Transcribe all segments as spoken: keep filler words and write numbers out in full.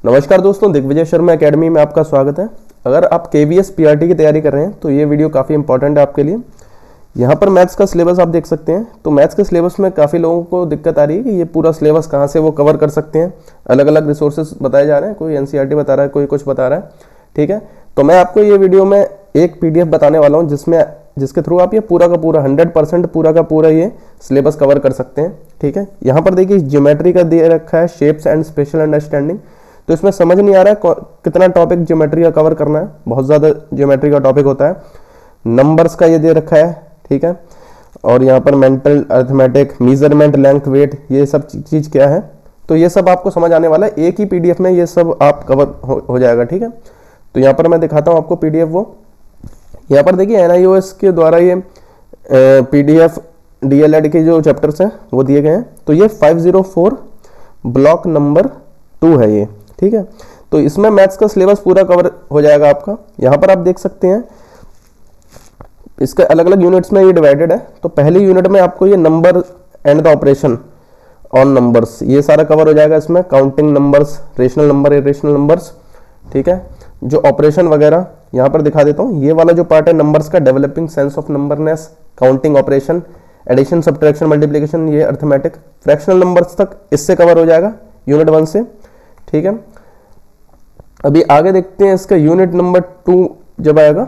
नमस्कार दोस्तों, दिग्विजय शर्मा एकेडमी में आपका स्वागत है। अगर आप केवीएस पीआरटी की तैयारी कर रहे हैं तो ये वीडियो काफ़ी इंपॉर्टेंट है आपके लिए। यहाँ पर मैथ्स का सिलेबस आप देख सकते हैं। तो मैथ्स के सिलेबस में काफ़ी लोगों को दिक्कत आ रही है कि ये पूरा सिलेबस कहाँ से वो कवर कर सकते हैं। अलग अलग रिसोर्सेज बताए जा रहे हैं, कोई एनसीईआरटी बता रहा है, कोई कुछ बता रहा है। ठीक है, तो मैं आपको ये वीडियो में एक पीडीएफ बताने वाला हूँ जिसमें जिसके थ्रू आप ये पूरा का पूरा हंड्रेड परसेंट पूरा का पूरा ये सिलेबस कवर कर सकते हैं। ठीक है, यहाँ पर देखिए ज्योमेट्री का दे रखा है, शेप्स एंड स्पेशल अंडरस्टैंडिंग। तो इसमें समझ नहीं आ रहा है कितना टॉपिक ज्योमेट्री का कवर करना है, बहुत ज़्यादा ज्योमेट्री का टॉपिक होता है। नंबर्स का ये दे रखा है, ठीक है, और यहाँ पर mental, arithmetic, measurement, length, weight, ये सब चीज़ क्या है, तो ये सब आपको समझ आने वाला है। एक ही पीडीएफ में ये सब आप कवर हो, हो जाएगा। ठीक है, तो यहाँ पर मैं दिखाता हूँ आपको पीडीएफ। वो यहाँ पर देखिए एनआईओएस के द्वारा ये पीडीएफ डीएलएड के जो चैप्टर्स हैं वो दिए गए हैं। तो ये five zero four block number two है ये। ठीक है, तो इसमें मैथ्स का सिलेबस पूरा कवर हो जाएगा आपका। यहाँ पर आप देख सकते हैं इसके अलग अलग यूनिट्स में ये डिवाइडेड है। तो पहली यूनिट में आपको ये number and the operation on numbers, ये सारा कवर हो जाएगा इसमें। Counting numbers, rational number, irrational numbers, ठीक है, जो ऑपरेशन वगैरह यहाँ पर दिखा देता हूँ। ये वाला जो पार्ट है नंबर्स का, developing sense of numberness, counting operation, addition, subtraction, multiplication, ये अर्थमेटिक, फ्रैक्शनल नंबर्स तक इससे कवर हो जाएगा यूनिट वन से। ठीक है, अभी आगे देखते हैं इसका यूनिट नंबर टू जब आएगा,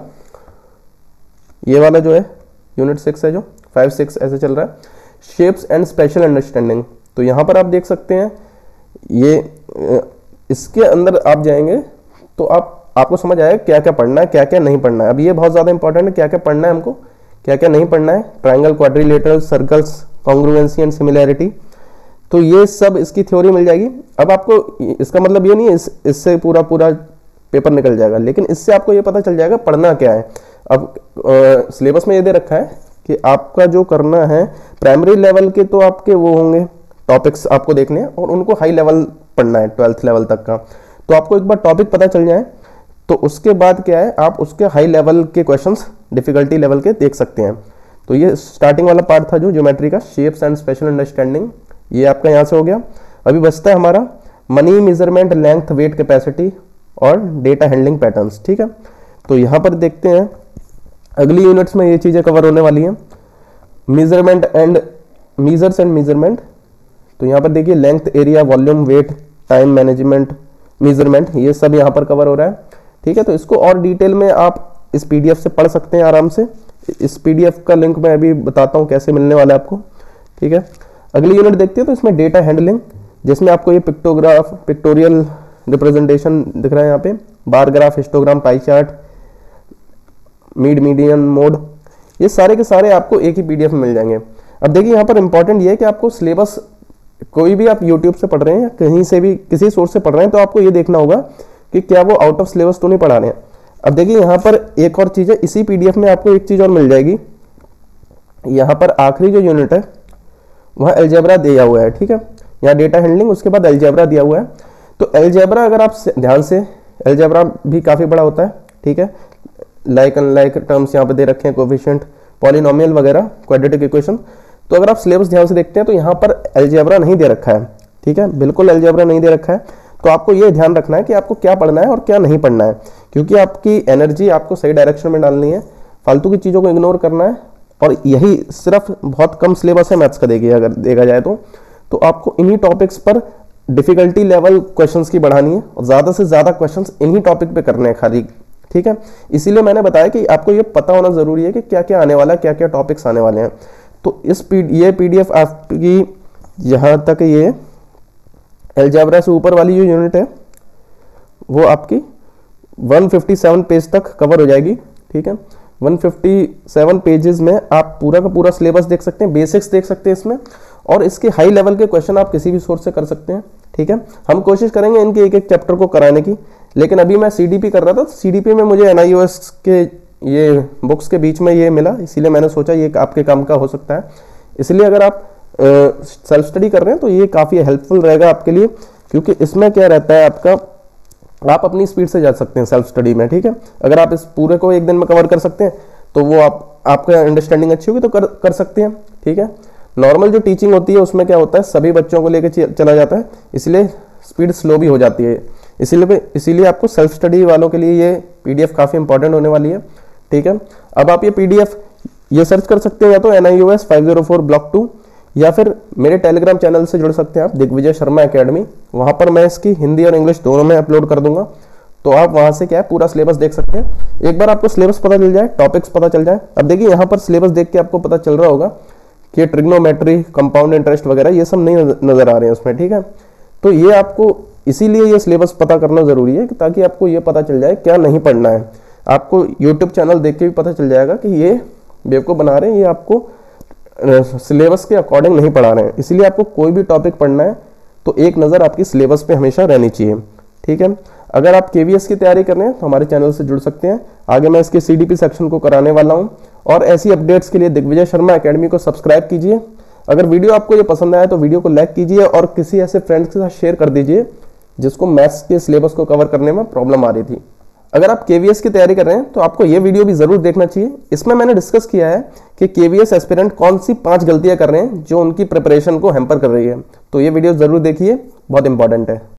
ये वाला जो है यूनिट सिक्स है, जो फाइव सिक्स ऐसे चल रहा है, शेप्स एंड स्पेशल अंडरस्टैंडिंग। तो यहाँ पर आप देख सकते हैं ये इसके अंदर आप जाएंगे तो आप आपको समझ आएगा क्या क्या पढ़ना है, क्या क्या नहीं पढ़ना है। अब ये बहुत ज़्यादा इंपॉर्टेंट है, क्या क्या पढ़ना है हमको, क्या क्या नहीं पढ़ना है। Triangle, quadrilateral, circles, congruency and similarity, तो ये सब इसकी थ्योरी मिल जाएगी। अब आपको इसका मतलब ये नहीं है इस, इससे पूरा पूरा पेपर निकल जाएगा, लेकिन इससे आपको ये पता चल जाएगा पढ़ना क्या है। अब सिलेबस में ये दे रखा है कि आपका जो करना है प्राइमरी लेवल के तो आपके वो होंगे टॉपिक्स आपको देखने हैं, और उनको हाई लेवल पढ़ना है ट्वेल्थ लेवल तक का। तो आपको एक बार टॉपिक पता चल जाए तो उसके बाद क्या है, आप उसके हाई लेवल के क्वेश्चंस डिफिकल्टी लेवल के देख सकते हैं। तो ये स्टार्टिंग वाला पार्ट था जो ज्योमेट्री का, शेप्स एंड स्पेशल अंडरस्टैंडिंग, ये आपका यहाँ से हो गया। अभी बचता है हमारा money, measurement, length, weight, capacity और डेटा हैंडलिंग पैटर्न्स। ठीक है, तो यहाँ पर देखते हैं अगली यूनिट्स में ये चीज़ें कवर होने वाली हैं। Measurement and measures and measurement, तो यहाँ पर देखिए length, area, volume, weight, time management, measurement, ये सब यहाँ पर कवर हो रहा है। ठीक है, तो इसको और डिटेल में आप इस पीडीएफ से पढ़ सकते हैं आराम से। इस पीडीएफ का लिंक मैं अभी बताता हूँ कैसे मिलने वाला है आपको। ठीक है, अगली यूनिट देखते हैं तो इसमें डेटा हैंडलिंग, जिसमें आपको ये पिक्टोग्राफ, पिक्टोरियल रिप्रेजेंटेशन दिख रहा है यहाँ पे, bar graph, histogram, pie chart, mid median mode, ये सारे के सारे आपको एक ही पीडीएफ में मिल जाएंगे। अब देखिए यहाँ पर इंपॉर्टेंट ये है कि आपको सिलेबस कोई भी आप यूट्यूब से पढ़ रहे हैं या कहीं से भी किसी सोर्स से पढ़ रहे हैं तो आपको ये देखना होगा कि क्या वो आउट ऑफ सिलेबस तो नहीं पढ़ा रहे हैं। अब देखिए यहाँ पर एक और चीज़ है, इसी पीडीएफ में आपको एक चीज़ और मिल जाएगी। यहाँ पर आखिरी जो यूनिट है वहाँ अलजेब्रा दिया हुआ है। ठीक है, यहाँ डेटा हैंडलिंग, उसके बाद अलजेब्रा दिया हुआ है। तो अलजेब्रा अगर आप ध्यान से, अलजेब्रा भी काफ़ी बड़ा होता है। ठीक है, लाइक अनलाइक टर्म्स यहाँ पे दे रखे हैं, कोफिशिएंट, पॉलिनोमियल वगैरह, क्वाड्रेटिक इक्वेशन। तो अगर आप सिलेबस ध्यान से देखते हैं तो यहाँ पर अलजेब्रा नहीं दे रखा है। ठीक है, बिल्कुल अलजेब्रा नहीं दे रखा है। तो आपको ये ध्यान रखना है कि आपको क्या पढ़ना है और क्या नहीं पढ़ना है, क्योंकि आपकी एनर्जी आपको सही डायरेक्शन में डालनी है, फालतू की चीज़ों को इग्नोर करना है। और यही सिर्फ बहुत कम सिलेबस है मैथ्स का, देखिए अगर देखा जाए तो तो आपको इन्हीं टॉपिक्स पर डिफिकल्टी लेवल क्वेश्चंस की बढ़ानी है और ज़्यादा से ज़्यादा क्वेश्चंस इन्हीं टॉपिक पे करने हैं खाली। ठीक है, इसीलिए मैंने बताया कि आपको ये पता होना ज़रूरी है कि क्या क्या आने वाला है, क्या क्या टॉपिक्स आने वाले हैं। तो इस पी ये पीडीएफ आपकी यहाँ तक ये अलजेब्रा से ऊपर वाली जो यूनिट है वो आपकी वन फिफ्टी सेवन पेज तक कवर हो जाएगी। ठीक है, वन फिफ्टी सेवन पेजेस में आप पूरा का पूरा सिलेबस देख सकते हैं, बेसिक्स देख सकते हैं इसमें, और इसके हाई लेवल के क्वेश्चन आप किसी भी सोर्स से कर सकते हैं। ठीक है, हम कोशिश करेंगे इनके एक एक चैप्टर को कराने की, लेकिन अभी मैं सीडीपी कर रहा था, सीडीपी में मुझे एनआईओएस के ये बुक्स के बीच में ये मिला, इसीलिए मैंने सोचा ये आपके काम का हो सकता है। इसलिए अगर आप सेल्फ स्टडी कर रहे हैं तो ये काफ़ी हेल्पफुल रहेगा आपके लिए, क्योंकि इसमें क्या रहता है आपका, आप अपनी स्पीड से जा सकते हैं सेल्फ स्टडी में। ठीक है, अगर आप इस पूरे को एक दिन में कवर कर सकते हैं तो वो आप आपका अंडरस्टैंडिंग अच्छी होगी तो कर कर सकते हैं। ठीक है, नॉर्मल जो टीचिंग होती है उसमें क्या होता है, सभी बच्चों को लेकर चला जाता है, इसलिए स्पीड स्लो भी हो जाती है। इसीलिए इसीलिए आपको सेल्फ स्टडी वालों के लिए ये पीडीएफ काफ़ी इंपॉर्टेंट होने वाली है। ठीक है, अब आप ये पीडीएफ ये सर्च कर सकते हो या तो N I O S five zero four block two, या फिर मेरे टेलीग्राम चैनल से जुड़ सकते हैं आप, दिग्विजय शर्मा एकेडमी। वहाँ पर मैं इसकी हिंदी और इंग्लिश दोनों में अपलोड कर दूंगा, तो आप वहाँ से क्या है पूरा सिलेबस देख सकते हैं। एक बार आपको सिलेबस पता चल जाए, टॉपिक्स पता चल जाए। अब देखिए यहाँ पर सिलेबस देख के आपको पता चल रहा होगा कि ट्रिग्नोमेट्री, कंपाउंड इंटरेस्ट वगैरह ये सब नहीं नजर आ रहे हैं उसमें। ठीक है, तो ये आपको इसीलिए ये सिलेबस पता करना जरूरी है ताकि आपको ये पता चल जाए क्या नहीं पढ़ना है। आपको यूट्यूब चैनल देख के भी पता चल जाएगा कि ये बेवकूफ बना रहे हैं, ये आपको सिलेबस के अकॉर्डिंग नहीं पढ़ा रहे हैं। इसीलिए आपको कोई भी टॉपिक पढ़ना है तो एक नज़र आपकी सिलेबस पे हमेशा रहनी चाहिए। ठीक है, अगर आप केवीएस की तैयारी कर रहे हैं तो हमारे चैनल से जुड़ सकते हैं। आगे मैं इसके सीडीपी सेक्शन को कराने वाला हूं, और ऐसी अपडेट्स के लिए दिग्विजय शर्मा एकेडमी को सब्सक्राइब कीजिए। अगर वीडियो आपको ये पसंद आया तो वीडियो को लाइक कीजिए और किसी ऐसे फ्रेंड्स के साथ शेयर कर दीजिए जिसको मैथ्स के सिलेबस को कवर करने में प्रॉब्लम आ रही थी। अगर आप केवीएस की तैयारी कर रहे हैं तो आपको ये वीडियो भी जरूर देखना चाहिए। इसमें मैंने डिस्कस किया है कि केवीएस एस्पिरेंट कौन सी पांच गलतियां कर रहे हैं जो उनकी प्रिपरेशन को हैम्पर कर रही है। तो ये वीडियो जरूर देखिए, बहुत इंपॉर्टेंट है।